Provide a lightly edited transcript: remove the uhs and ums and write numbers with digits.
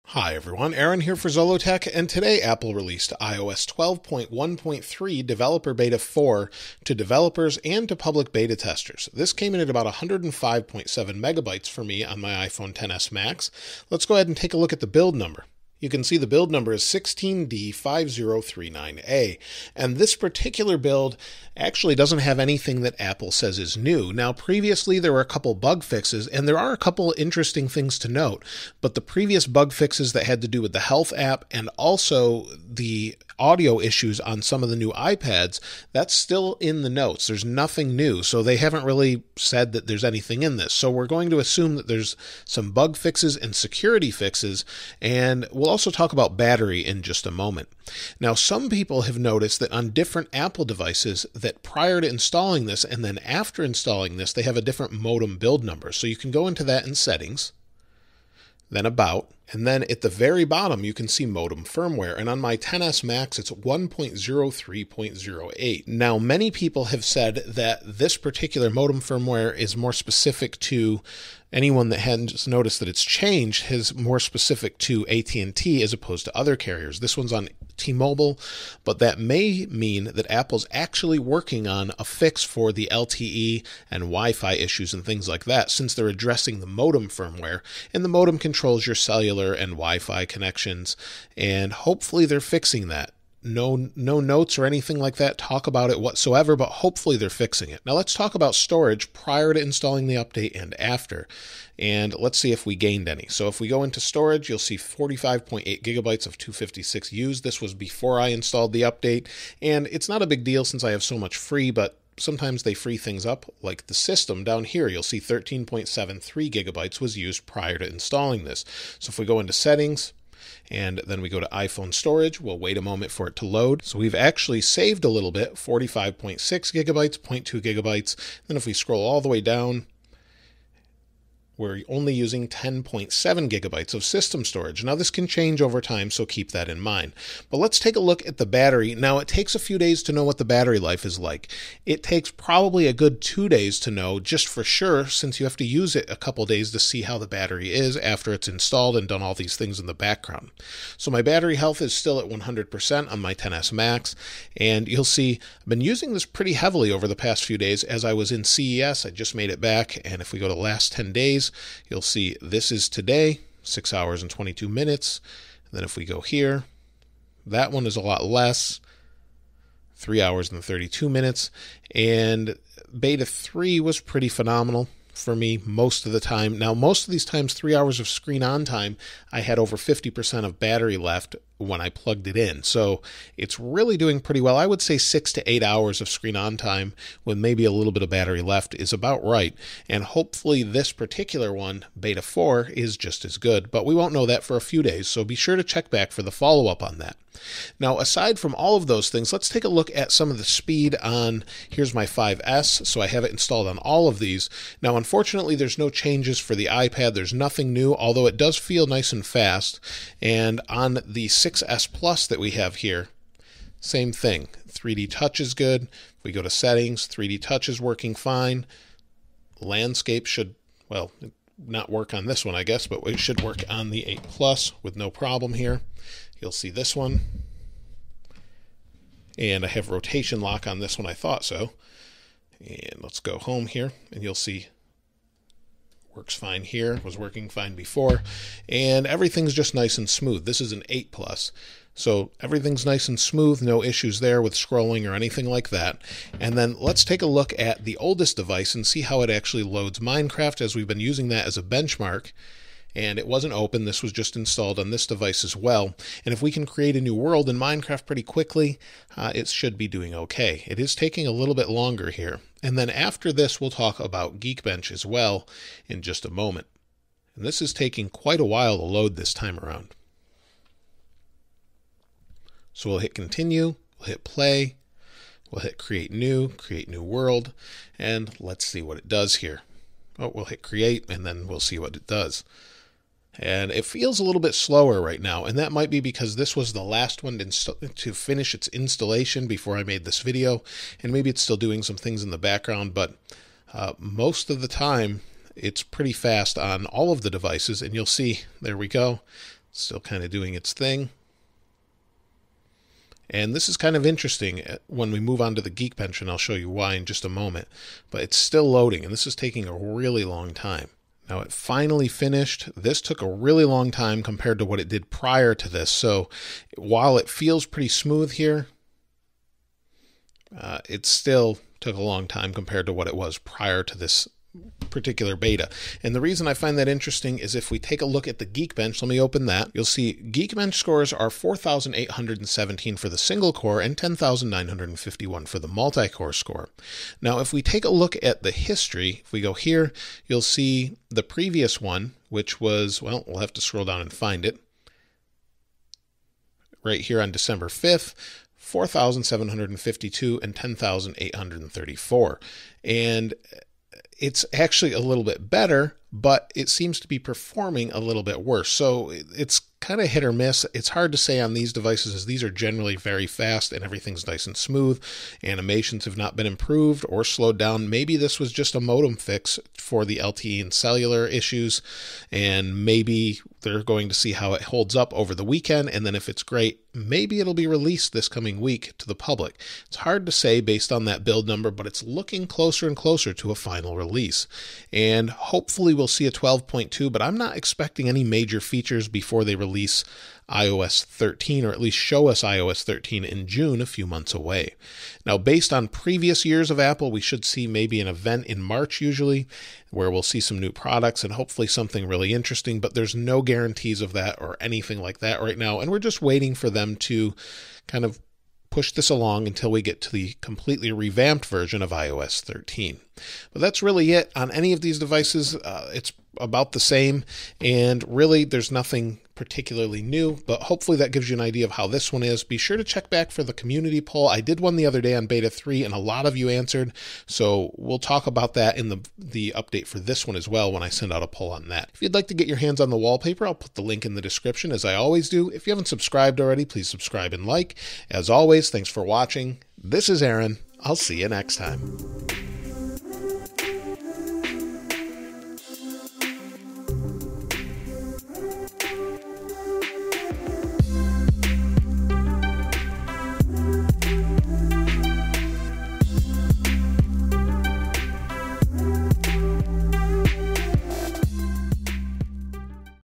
Hi everyone, Aaron here for Zollotech, and today Apple released iOS 12.1.3 Developer Beta 4 to developers and to public beta testers. This came in at about 105.7 megabytes for me on my iPhone XS Max. Let's go ahead and take a look at the build number. You can see the build number is 16D5039A, and this particular build actually doesn't have anything that Apple says is new. Now, previously there were a couple bug fixes, and there are a couple interesting things to note, but the previous bug fixes that had to do with the Health app and also the audio issues on some of the new iPads, that's still in the notes. There's nothing new, so they haven't really said that there's anything in this. So we're going to assume that there's some bug fixes and security fixes, and we'll also talk about battery in just a moment. Now, some people have noticed that on different Apple devices that prior to installing this and then after installing this, they have a different modem build number. So you can go into that in settings, then about, and then at the very bottom you can see modem firmware, and on my XS Max it's 1.03.08. Now, many people have said that this particular modem firmware is more specific to anyone that hadn't noticed that it's changed, is more specific to AT&T as opposed to other carriers. This one's on T-Mobile, but that may mean that Apple's actually working on a fix for the LTE and Wi-Fi issues and things like that, since they're addressing the modem firmware, and the modem controls your cellular and Wi-Fi connections, and hopefully they're fixing that. No notes or anything like that talk about it whatsoever, but hopefully they're fixing it. Now let's talk about storage prior to installing the update and after, and let's see if we gained any. So if we go into storage, you'll see 45.8 gigabytes of 256 used. This was before I installed the update, and it's not a big deal since I have so much free, but sometimes they free things up, like the system down here. You'll see 13.73 gigabytes was used prior to installing this. So if we go into settings, and then we go to iPhone storage, we'll wait a moment for it to load. So we've actually saved a little bit, 45.6 gigabytes, 0.2 gigabytes. Then if we scroll all the way down, we're only using 10.7 gigabytes of system storage. Now this can change over time, so keep that in mind. But let's take a look at the battery. Now it takes a few days to know what the battery life is like. It takes probably a good 2 days to know, just for sure, since you have to use it a couple days to see how the battery is after it's installed and done all these things in the background. So my battery health is still at 100% on my XS Max, and you'll see I've been using this pretty heavily over the past few days. As I was in CES, I just made it back, and if we go to last 10 days, you'll see this is today, 6 hours and 22 minutes. And then if we go here, that one is a lot less, 3 hours and 32 minutes. And beta 3 was pretty phenomenal for me most of the time. Now, most of these times, 3 hours of screen on time, I had over 50% of battery left when I plugged it in. So it's really doing pretty well. I would say 6 to 8 hours of screen on time with maybe a little bit of battery left is about right. And hopefully this particular one, beta 4, is just as good, but we won't know that for a few days. So be sure to check back for the follow-up on that. Now, aside from all of those things, let's take a look at some of the speed on, here's my 5S, so I have it installed on all of these. Now, unfortunately, there's no changes for the iPad. There's nothing new, although it does feel nice and fast. And on the 6S Plus that we have here, same thing. 3D Touch is good. If we go to settings, 3D Touch is working fine. Landscape should, well, not work on this one, I guess, but it should work on the 8 Plus with no problem here. You'll see this one. And I have rotation lock on this one, I thought so. And let's go home here, and you'll see works fine here, was working fine before, and everything's just nice and smooth. This is an 8 Plus, so everything's nice and smooth, no issues there with scrolling or anything like that. And then let's take a look at the oldest device and see how it actually loads Minecraft, as we've been using that as a benchmark. And it wasn't open, this was just installed on this device as well. And if we can create a new world in Minecraft pretty quickly, it should be doing okay. It is taking a little bit longer here. And then after this, we'll talk about Geekbench as well in just a moment. And this is taking quite a while to load this time around. So we'll hit continue, we'll hit play, we'll hit create new world, and let's see what it does here. Oh, we'll hit create, and then we'll see what it does. And it feels a little bit slower right now, and that might be because this was the last one to finish its installation before I made this video, and maybe it's still doing some things in the background, but most of the time it's pretty fast on all of the devices, and you'll see, there we go, Still kind of doing its thing. And this is kind of interesting when we move on to the Geekbench, and I'll show you why in just a moment. But it's still loading, and this is taking a really long time. Now it finally finished. This took a really long time compared to what it did prior to this. So while it feels pretty smooth here, it still took a long time compared to what it was prior to this particular beta. And the reason I find that interesting is if we take a look at the Geekbench, let me open that, you'll see Geekbench scores are 4,817 for the single core and 10,951 for the multi-core score. Now, if we take a look at the history, if we go here, you'll see the previous one, which was, well, we'll have to scroll down and find it. Right here on December 5th, 4,752 and 10,834. And it's actually a little bit better, but it seems to be performing a little bit worse. So it's kind of hit or miss. It's hard to say on these devices, as these are generally very fast and everything's nice and smooth. Animations have not been improved or slowed down. Maybe this was just a modem fix for the LTE and cellular issues, and maybe they're going to see how it holds up over the weekend, and then if it's great, maybe it'll be released this coming week to the public. It's hard to say based on that build number, but it's looking closer and closer to a final release. And hopefully we'll see a 12.2, but I'm not expecting any major features before they release iOS 13, or at least show us iOS 13 in June, a few months away. Now, based on previous years of Apple, we should see maybe an event in March usually, where we'll see some new products and hopefully something really interesting, but there's no guarantees of that or anything like that right now, and we're just waiting for them to kind of push this along until we get to the completely revamped version of iOS 13. But that's really it on any of these devices. It's about the same, and really there's nothing particularly new, but hopefully that gives you an idea of how this one is. Be sure to check back for the community poll. I did one the other day on beta 3 and a lot of you answered, so we'll talk about that in the update for this one as well when I send out a poll on that. If you'd like to get your hands on the wallpaper, I'll put the link in the description as I always do. If you haven't subscribed already, please subscribe and like. As always, thanks for watching. This is Aaron. I'll see you next time.